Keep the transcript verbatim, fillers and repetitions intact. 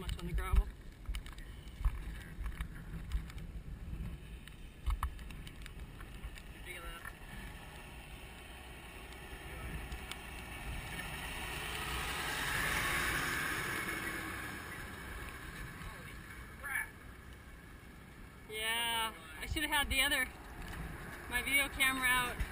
much on the gravel. Yeah, I should have had the other, my video camera out.